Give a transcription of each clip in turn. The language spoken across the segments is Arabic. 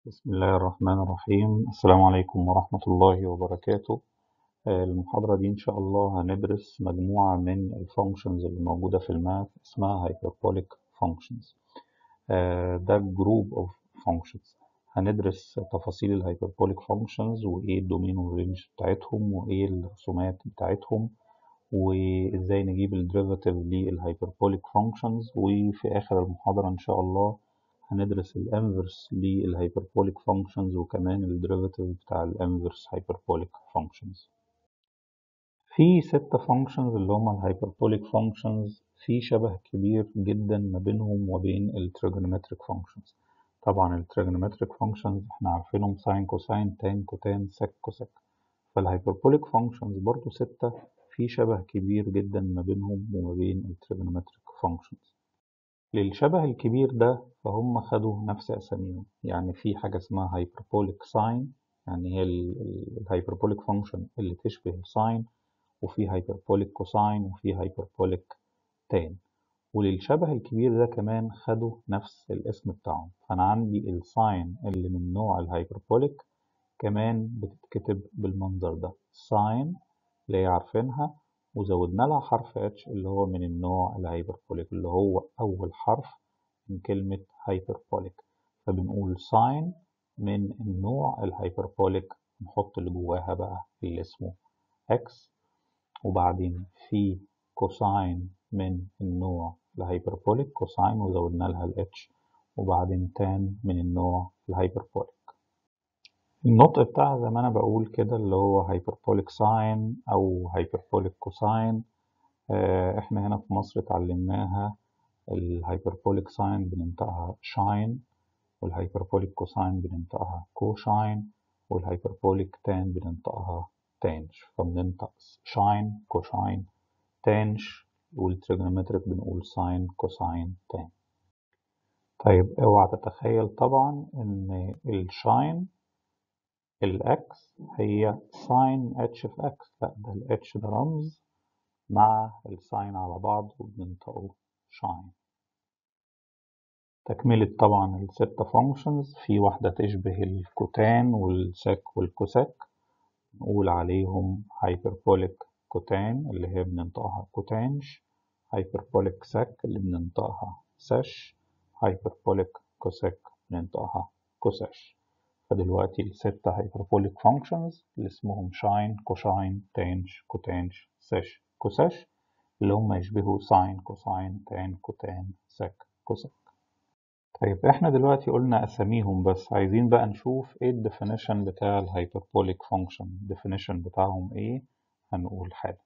بسم الله الرحمن الرحيم. السلام عليكم ورحمة الله وبركاته. المحاضرة دي إن شاء الله هندرس مجموعة من الفانكشنز اللي موجودة في الماث اسمها Hyperbolic Functions. ده جروب اوف فانكشنز. هندرس تفاصيل الهايبربوليك فانكشنز وايه الدومين والرينج بتاعتهم وايه الرسومات بتاعتهم وازاي نجيب الديريفاتيف للهايبربوليك فانكشنز، وفي اخر المحاضرة ان شاء الله هندرس الانفرس للهايبربوليك فانكشنز وكمان الديريفاتيف بتاع الانفرس هايبربوليك فانكشنز. في 6 فانكشنز اللي هما الهايبربوليك فانكشنز، في شبه كبير جدا ما بينهم وبين التريجونومتريك فانكشنز. طبعا التريجونومتريك فانكشنز احنا عارفينهم ساين كوساين تان كوتان سك كوسك، فالهايبربوليك فانكشنز برضو 6 في شبه كبير جدا ما بينهم وما بين التريجونومتريك فانكشنز. للشبه الكبير ده فهم خدوا نفس أساميهم، يعني في حاجة اسمها هايبربوليك ساين، يعني هي الهايبربوليك فانكشن اللي تشبه ساين، وفي هايبربوليك كوساين وفي هايبربوليك تان. وللشبه الكبير ده كمان خدوا نفس الاسم بتاعهم، فأنا عندي الساين اللي من نوع الهايبربوليك كمان بتتكتب بالمنظر ده ساين اللي هي عارفينها، وزودنا لها حرف اتش اللي هو من النوع الهايبربوليك اللي هو أول حرف من كلمة هايبربوليك، فبنقول ساين من النوع الهايبربوليك، نحط اللي جواها بقى اللي اسمه اكس، وبعدين في كوساين من النوع الهايبربوليك كوساين وزودنا لها الاتش، وبعدين تان من النوع الهايبربوليك. النطق بتاعها زي ما انا بقول كده اللي هو هايبربوليك ساين او هايبربوليك كوساين. احنا هنا في مصر اتعلمناها الهايبربوليك ساين بننطقها شاين، والهايبربوليك كوساين بننطقها كوشاين، والهايبربوليك تان بننطقها تانش، فبننطق شاين كوشاين تانش، والتريجونومتريك بنقول ساين كوساين تان. طيب اوعى تتخيل طبعا ان الشاين الاكس هي ساين اتش في اكس، لا ده الاتش ده رمز مع الساين على بعض وبننطقه شاين. تكملة طبعا الستة فانكشنز، في واحدة تشبه الكوتان والسك والكوسك نقول عليهم هايبربوليك كوتان اللي هي بننطقها كوتانش، هايبربوليك سك اللي بننطقها سش، هايبربوليك كوسك بننطقها كوسش. فدلوقتي الستة هايبربوليك فانكشنز اللي اسمهم شاين كوشاين تانش كوتانش سش كوسش، اللي هم يشبهوا ساين كوساين تان كوتان سك كوسك. طيب احنا دلوقتي قلنا اساميهم، بس عايزين بقى نشوف ايه الديفينيشن بتاع الهايبربوليك فانكشن، الديفينيشن بتاعهم ايه. هنقول حاجة.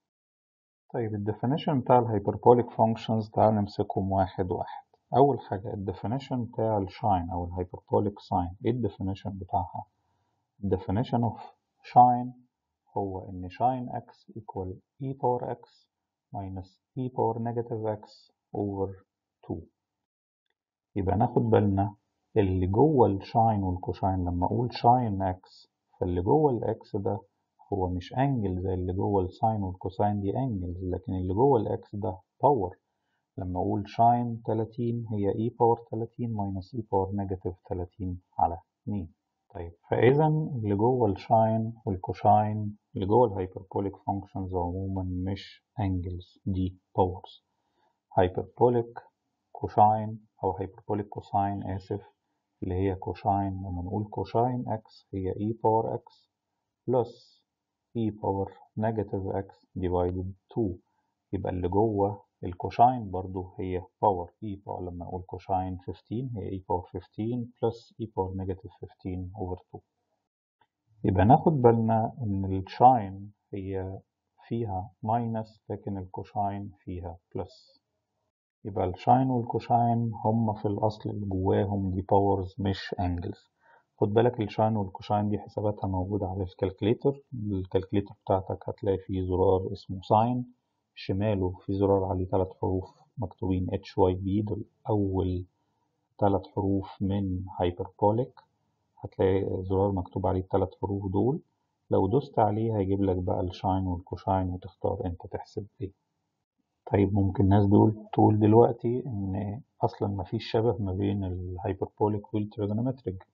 طيب الديفينيشن بتاع الهايبربوليك فانكشنز تعال نمسكهم واحد واحد. اول حاجة الديفينيشن بتاع الشاين او الهايبربوليك ساين، ايه الديفينيشن بتاعها؟ الديفينيشن اوف شاين هو ان شاين x equal e power x minus e power negative x over 2. يبقى ناخد بالنا اللي جوه الشاين والكوشاين، لما اقول شاين اكس فاللي جوه الاكس ده هو مش انجل زي اللي جوه الساين والكوساين دي انجلز، لكن اللي جوه الاكس ده باور. لما اقول شاين 30 هي اي باور 30 ماينس اي باور نيجاتيف 30 على 2. طيب فاذا اللي جوه الشاين والكوشاين اللي جوه الهايبربوليك فانكشنز عموما مش انجلز، دي باورز. هايبربوليك كوشاين أو هايبربوليك كوساين آسف، اللي هي كوشاين، لما نقول كوشاين x هي e باور x بلس e باور نيجاتيف x divided 2. يبقى اللي جوه الكوشاين برضو هي باور e باور، لما نقول كوشاين 15 هي e باور 15 بلس e باور نيجاتيف 15 over 2. يبقى ناخد بالنا إن الشاين هي فيها ماينس لكن الكوشاين فيها بلس. يبقى الشاين والكوشاين هم في الأصل اللي جواهم دي باورز مش انجلز. خد بالك الشاين والكوشاين دي حساباتها موجودة على الكالكليتر. الكالكليتر بتاعتك هتلاقي فيه زرار اسمه ساين، شماله في زرار عليه 3 حروف مكتوبين HYB، دول أول 3 حروف من هايبربوليك. هتلاقي زرار مكتوب عليه ال3 حروف دول، لو دوست عليه هيجيب لك بقى الشاين والكوشاين وتختار انت تحسب ايه. طيب ممكن ناس تقول دلوقتي إن أصلا مفيش شبه ما بين الهايبربوليك والتريجونومتريك،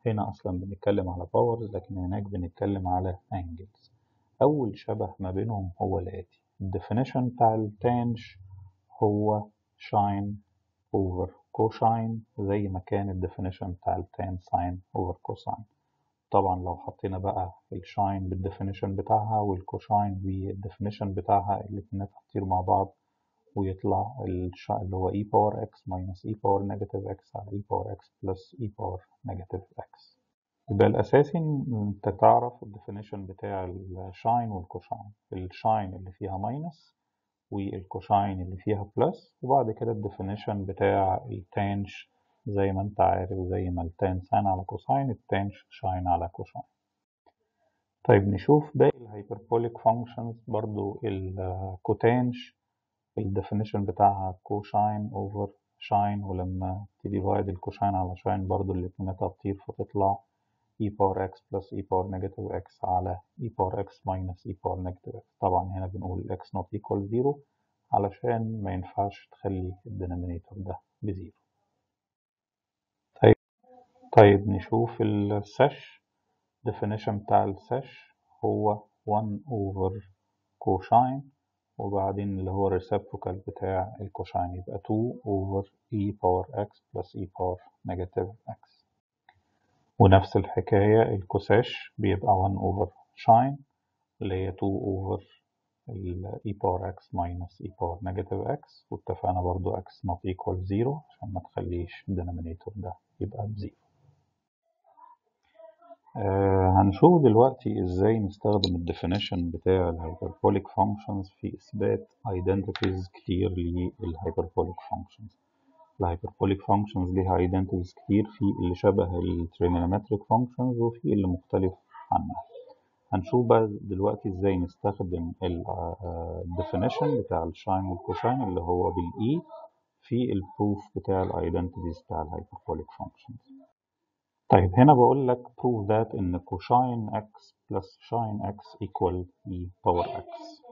هنا أصلا بنتكلم على باورز، لكن هناك بنتكلم على angles. أول شبه ما بينهم هو الآتي: الديفينيشن بتاع التانج هو شاين over كوشاين، زي ما كان الديفينيشن بتاع التان ساين over كوساين. طبعا لو حطينا بقى الشاين بالديفينيشن بتاعها والكوشاين بالديفينيشن بتاعها، الاتنين هتطير مع بعض ويطلع اللي هو e باور x minus e باور نيجاتيف x على e باور x plus e باور نيجاتيف x. يبقى الأساسي إن أنت تعرف الديفينيشن بتاع الشاين والكوشاين، الشاين اللي فيها ماينس والكوشاين اللي فيها بلس، وبعد كده الديفينيشن بتاع التانج زي ما أنت عارف، زي ما التان ساين على كوساين التانج شاين على كوشاين. طيب نشوف باقي الهايبربوليك فانكشنز. برضو الكوتانج الديفينيشن بتاعها كوشاين اوفر شاين، ولما تديفايد الكوشاين على شاين برضو الاتنين هتطير فتطلع e باور x plus e باور نيجاتيف x على e باور x minus e باور نيجاتيف x. طبعا هنا بنقول x not equal 0 علشان ما ينفعش تخلي الدينومينيتور ده بزيرو. طيب نشوف السش. definition بتاع السش هو 1 over كوشاين، وبعدين اللي هو reciprocal بتاع الكوشاين يبقى 2 over e باور x plus e باور نيجاتيف x. ونفس الحكاية الكوساش بيبقى 1 over شاين اللي هي 2 over e باور x minus e باور نيجاتيف x، واتفقنا برضو x not equal 0 عشان ما تخليش الدينومينيتور ده يبقى بزيرو. هنشوف دلوقتي ازاي نستخدم الديفينيشن بتاع الهايبربوليك فانكشنز في اثبات ايدنتيتيز كتير للهايبربوليك فانكشنز. الهايبربوليك فانكشنز ليها ايدنتيتيز كتير، في اللي شبه التريجونومتريك فانكشنز وفي اللي مختلف عنها. هنشوف بقى دلوقتي ازاي نستخدم الديفينيشن بتاع الشاين والكوشاين اللي هو بالاي في البروف بتاع الايدنتيتيز بتاع الهايبربوليك فانكشنز. طيب هنا بقول لك prove that إن cosine x plus sin x equal e power x.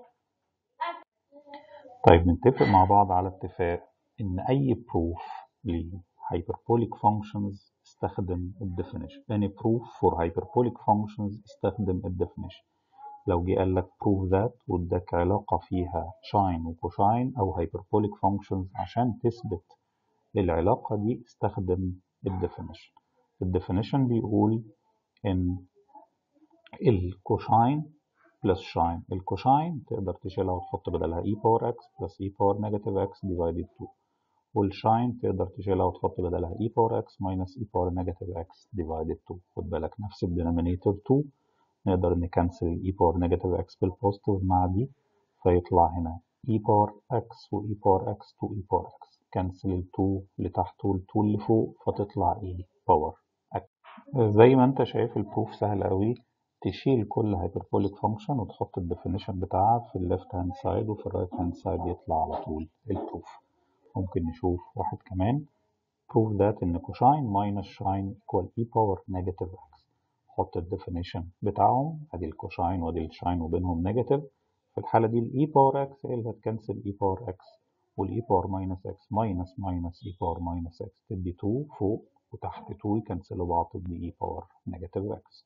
طيب نتفق مع بعض على اتفاق إن أي proof ل hyperbolic functions استخدم ال definition. Any proof for hyperbolic functions استخدم ال definition. لو جه قال لك prove that واداك علاقة فيها sin وكوساين أو hyperbolic functions عشان تثبت العلاقة دي استخدم ال definition. الديفينيشن بيقول ان الكوساين بلس شاين، الكوساين تقدر تشيلها وتحط بدلها e باور x بلس e باور نيجاتيف x divided 2، والشاين تقدر تشيلها وتحط بدلها e باور x minus e باور نيجاتيف x divided 2. خد بالك نفس الدينومينيتور 2 نقدر نكنسل e باور نيجاتيف x بالبوزيتيف مع دي، فيطلع هنا e باور x و e باور x 2 e باور x، كنسل ال 2 اللي تحت وال 2 اللي فوق فتطلع e باور. زي ما انت شايف البروف سهل قوي، تشيل كل هايبربوليك فانكشن وتحط الديفينيشن بتاعها في الليفت هاند سايد وفي الرايت هاند سايد يطلع على طول البروف. ممكن نشوف واحد كمان. prove that ان كوساين minus شاين equal e باور نيجاتيف x. حط الديفينيشن بتاعهم، ادي الكوساين وادي الشاين وبينهم نيجاتيف، في الحالة دي الاي باور x هي اللي هتكنسل اي باور x، والاي باور ماينس x ماينس ماينس اي باور ماينس x تدي 2 فوق وتحت 2 يكنسلوا بعض تدي e باور نيجاتيف x.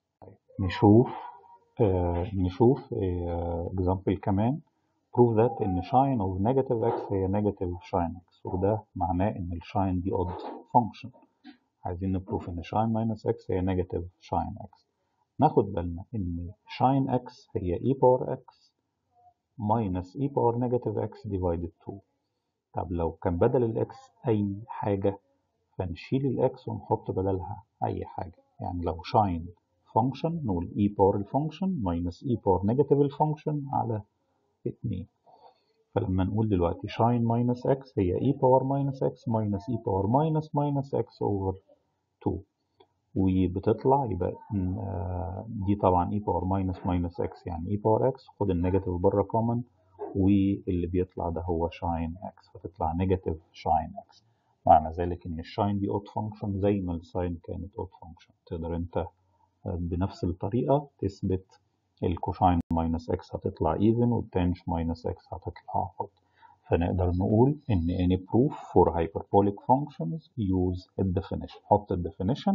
نشوف example كمان. prove that إن shine of negative x هي negative shine x، وده معناه إن الشاين دي odd function. عايزين نبروف إن shine minus x هي negative shine x. ناخد بالنا إن shine x هي e باور x minus e باور negative x divided 2. طب لو كان بدل الإكس أي حاجة فنشيل الإكس ونحط بدلها أي حاجة. يعني لو شاين فانكشن نقول e باور الفانكشن minus e باور نيجاتيف الفانكشن على 2. فلما نقول دلوقتي شاين minus x هي e باور minus x minus e باور minus x over 2، وبتطلع يبقى دي طبعا e باور minus x يعني e باور x، خد النيجاتيف بره كومن واللي بيطلع ده هو شاين x، فتطلع نيجاتيف شاين x. معنى ذلك ان الشاين دي اوت فانكشن زي ما الساين كانت اوت فانكشن. تقدر انت بنفس الطريقة تثبت الكوساين ماينس x هتطلع ايفن والتانج ماينس x هتطلع odd. فنقدر نقول ان any proof for hyperbolic functions use الديفينيشن. حط الديفينيشن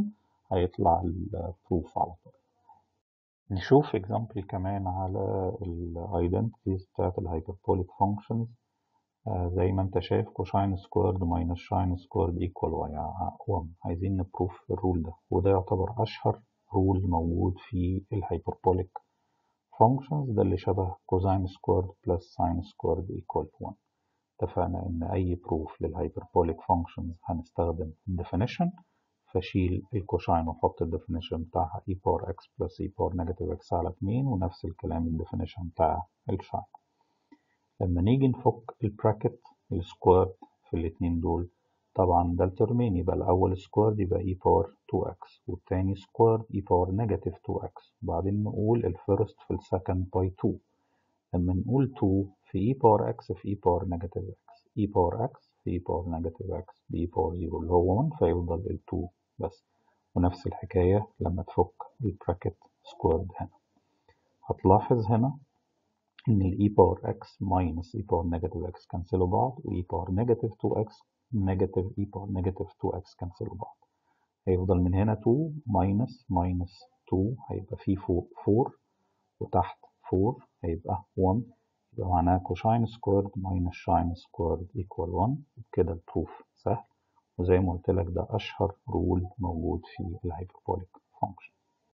هيطلع البروف على طول. نشوف example كمان على ال identities بتاعت ال hyperbolic functions. زي ما انت شايف cosine squared minus sine squared equal y1. عايزين نبروف الرول ده، وده يعتبر أشهر رول موجود في ال hyperbolic functions، ده اللي شبه cosine squared plus sine squared equal 1. اتفقنا إن أي بروف للhyperbolic functions هنستخدم definition، فشيل الكوشاين وحط الديفينيشن بتاعها e باور x plus e باور نيجاتيف x على 2، ونفس الكلام الديفينيشن بتاع الشاين. لما نيجي نفك البراكت السكوير في الاتنين دول، طبعا ده الترمين، يبقى الأول سكوير يبقى e باور 2x، والتاني سكوير e باور نيجاتيف 2x، وبعدين نقول الفيرست في السكند باي 2. لما نقول 2 في e باور x في e باور نيجاتيف x، e باور x في e باور نيجاتيف x ب e باور 0 اللي هو 1، فيفضل ال 2 بس. ونفس الحكاية لما تفك البراكت سكويرد هنا، هتلاحظ هنا إن ال e باور x minus e باور نيجاتيف x كنسلوا بعض، و e باور نيجاتيف 2x نيجاتيف e باور نيجاتيف 2x كنسلوا بعض. هيفضل من هنا 2 minus 2 هيبقى فيه فوق 4 وتحت 4 هيبقى 1، يبقى معناها كوشاين سكويرد minus شاين سكويرد equal 1. وبكده البروف سهل، وزي ما قلت لك ده أشهر رول موجود في الهايبربوليك فانكشن.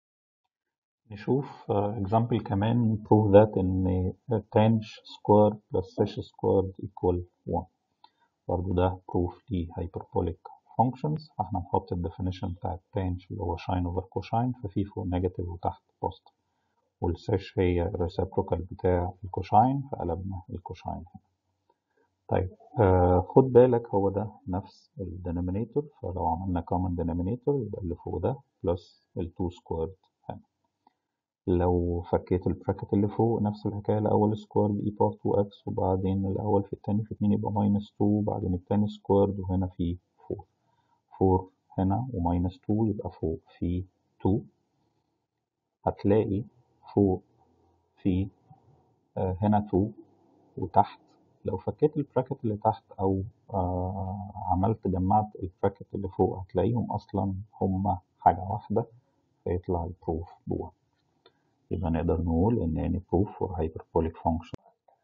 نشوف example كمان prove that إن tanh squared plus sech squared equal 1. برضه ده proof ل hyperbolic functions. فاحنا نحط ال definition بتاع tanh اللي هو sin over cosine، ففي فوق negative وتحت positive، والسيش هي الريسيبروكال بتاع الكوشاين، فقلبنا الكوشاين هنا. طيب خد بالك هو ده نفس الدينومينيتور، فلو عملنا common denominator يبقى اللي فوق ده بلس ال 2 سكويرد هنا. لو فكيت البراكت اللي فوق نفس الحكاية، الأول سكويرد e باور 2x، وبعدين الأول في التاني في 2 يبقى minus 2، وبعدين التاني سكويرد، وهنا في 4 هنا وماينس 2 يبقى فوق في 2. هتلاقي فوق في هنا 2 وتحت. لو فكيت البراكت اللي تحت أو عملت جمعت البراكت اللي فوق، هتلاقيهم أصلا هما حاجة واحدة، فيطلع البروف ب1. يبقى نقدر نقول إن any proof for hyperbolic function.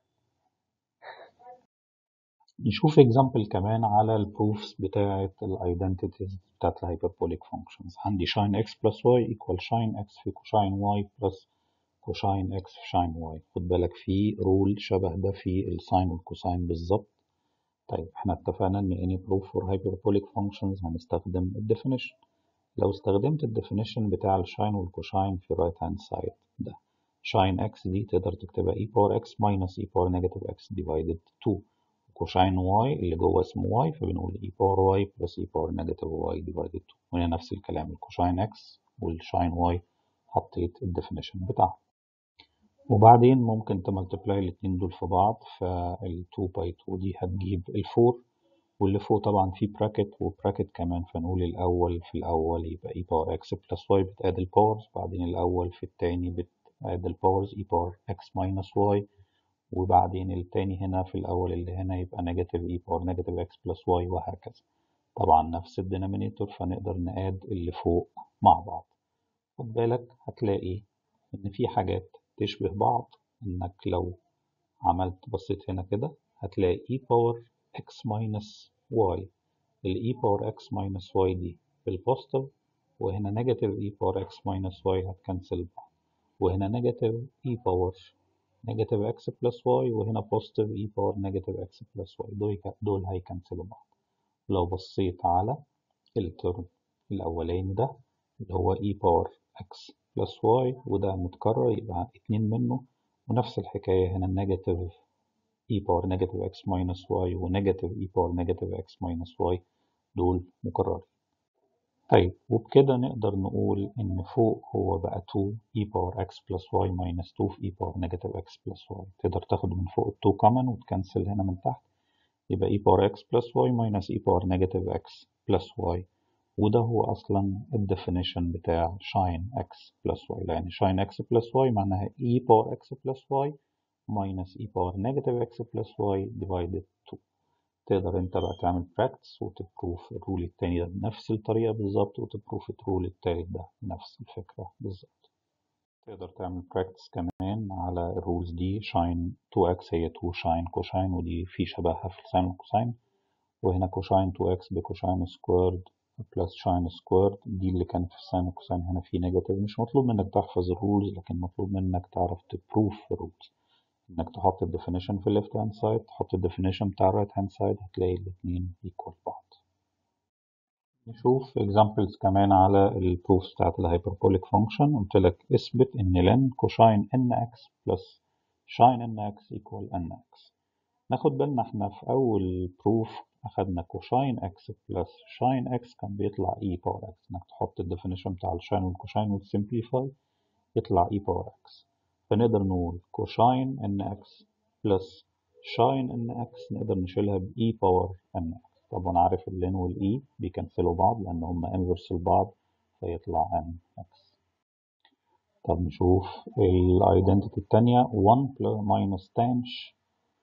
نشوف example كمان على البروفs بتاعة identities بتاعة hyperbolic functions. عندي sin x plus y equal sin x في cosine y plus cosine x في sin y. خد بالك في رول شبه ده في الساين والكوساين بالظبط. طيب احنا اتفقنا ان any proof for hyperbolic functions هنستخدم الديفينيشن. لو استخدمت الديفينيشن بتاع الشاين والكوشاين في الرايت هاند سايد ده، شاين اكس دي تقدر تكتبها e باور x minus e باور نيجاتيف x divided 2، كوشاين y اللي جوه اسمه y فبنقول e باور y plus e باور نيجاتيف y divided 2. وهنا نفس الكلام، الكوشاين x والشاين y حطيت الديفينيشن بتاعهم. وبعدين ممكن تملتبلاي الاتنين دول في بعض، فال 2 باي 2 دي هتجيب ال 4، واللي فوق طبعا في براكت وبراكت كمان، فنقول الأول في الأول يبقى e باور x plus y بتقاد الباورز، بعدين الأول في التاني بتقاد الباورز e باور x minus y، وبعدين التاني هنا في الأول اللي هنا يبقى نيجاتيف e باور نيجاتيف x plus y، وهكذا. طبعا نفس الدينامينيتور، فنقدر نقاد اللي فوق مع بعض. خد بالك هتلاقي إن في حاجات تشبه بعض، إنك لو عملت بصيت هنا كده هتلاقي e باور x minus y، ال e باور x minus y دي بالبوزيتيف، وهنا نيجاتيف e باور x minus y هتكنسل بعض، وهنا نيجاتيف e باور نيجاتيف x plus y، وهنا بوزيتيف e باور نيجاتيف x plus y، دول هيكنسلوا بعض. لو بصيت على الترم الأولاني ده اللي هو e باور x plus y، وده متكرر يبقى 2 منه، ونفس الحكاية هنا نيجاتيف e باور نيجاتيف x minus y ونيجاتيف e باور نيجاتيف x minus y، دول مكررين. طيب وبكده نقدر نقول إن فوق هو بقى 2 e باور x plus y minus 2 في e باور نيجاتيف x plus y. تقدر تاخد من فوق ال 2 كمان وتكنسل هنا من تحت، يبقى e باور x plus y minus e باور نيجاتيف x plus y. وده هو أصلا الديفينيشن بتاع sin x plus y، لأن sin x plus y معناها e باور x plus y minus e باور نيجاتيف x plus y divided 2. تقدر انت بقى تعمل براكتس وتبروف الرول التاني ده بنفس الطريقة بالظبط، وتبروف الرول التالت ده بنفس الفكرة بالظبط. تقدر تعمل براكتس كمان على الرولز دي. شاين 2x هي 2 شاين كوشاين، ودي في شبهها في الساين والكوساين. وهنا كوشاين 2x بكوشاين سكويرد بلس شاين سكويرد، دي اللي كانت في الساين والكوساين. هنا في نيجاتيف. مش مطلوب منك تحفظ الرولز، لكن مطلوب منك تعرف تبروف الرولز. انك تحط الديفينيشن في الليفت هاند سايد، تحط الديفينيشن بتاع الرايت هاند سايد، هتلاقي الاتنين equal بعض. نشوف examples كمان على البروفs بتاعت الهايبربوليك فانكشن. قلت لك اثبت ان لن كوشاين ان اكس بلس شاين ان اكس equal ان اكس. ناخد بالنا احنا في اول بروف اخدنا كوشاين اكس بلس شاين اكس كان بيطلع اي باور اكس. انك تحط الديفينيشن بتاع الشاين والكوشاين وتسمبليفاي يطلع اي باور اكس. فنقدر نقول كوشاين ان اكس بلس شاين ان اكس نقدر نشيلها باي باور ان اكس. طبعا عارف اللين والاي بيكنسلوا بعض لان هما انفرس لبعض، فيطلع ان اكس. طب نشوف الايدنتيتي التانية. 1 minus تانش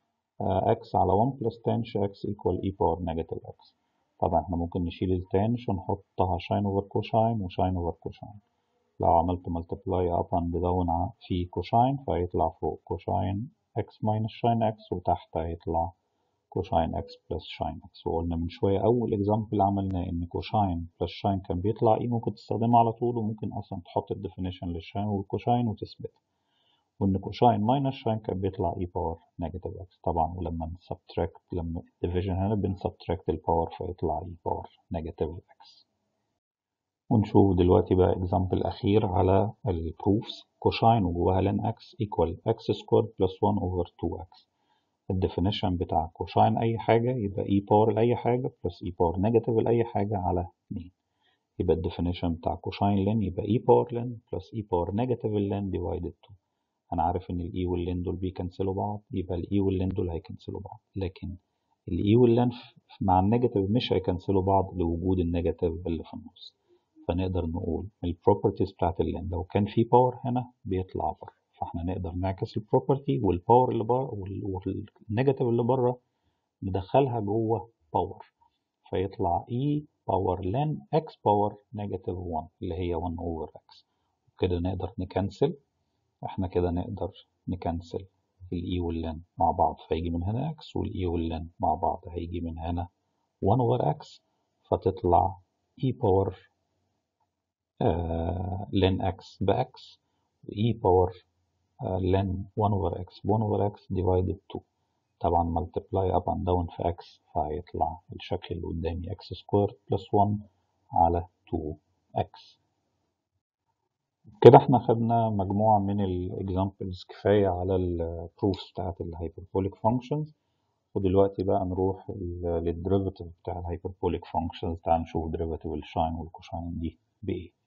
x على 1 plus تانش x equal e power negative x. طبعا احنا ممكن نشيل التانش ونحطها شاين over كوشاين وشاين over كوشاين. لو عملت multiply up and down في كوشاين فهيطلع فوق كوشاين x minus شاين x، وتحت هيطلع كوشاين x plus شاين x. وقلنا من شوية أول example عملنا إن كوشاين plus شاين كان بيطلع إيه، ممكن تستخدمها على طول، وممكن أصلا تحط الديفينيشن للشاين والكوشاين وتثبتها. وإن كوشاين ماينس شاين كان بيطلع إي باور نيجاتيف إكس. طبعا ولما نسبتراكت، لما الديفيجن هنا بنسبتراكت الباور فيطلع إي باور نيجاتيف إكس. ونشوف دلوقتي بقى example أخير على البروفس. كوشاين وجواها لن إكس equal إكس سكوير بلس 1 over 2 إكس. الديفينيشن بتاع كوشاين أي حاجة يبقى إي باور لأي حاجة بلس إي باور نيجاتيف لأي حاجة على 2. يبقى الديفينيشن بتاع كوشاين لن يبقى إي باور لن بلس إي باور نيجاتيف لن divided 2. أنا عارف إن الإي واللن دول بيكنسلوا بعض، يبقى الإي واللن دول هيكنسلوا بعض، لكن الإي واللن مع النيجاتيف مش هيكنسلوا بعض لوجود النيجاتيف اللي في النص. فنقدر نقول البروبرتيز بتاعت اللين لو كان في باور هنا بيطلع بره، فاحنا نقدر نعكس البروبرتي والباور اللي بره والنيجاتيف اللي بره ندخلها جوه باور، فيطلع اي باور لين اكس باور نيجاتيف 1 اللي هي 1 اوفر اكس. كده نقدر نكنسل. احنا كده نقدر نكنسل الاي واللين مع بعض، فيجي من هنا اكس، والاي واللين مع بعض هيجي من هنا 1 اوفر اكس، فتطلع اي باور لين اكس باكس، واي باور لين 1 اوفر اكس ب 1 اوفر اكس ديفايدد 2. طبعا ملتبلاي اب اند داون في اكس فهيطلع الشكل اللي قدامي اكس سكوير بلس 1 على 2 اكس. كده احنا خدنا مجموعة من الاكزامبلز كفاية على البروفs بتاعت الهايبربوليك فانكشنز. ودلوقتي بقى نروح للديريفاتيف بتاع الهايبربوليك فانكشنز. تعال نشوف ديريفاتيف الشاين والكوشاين دي بإيه.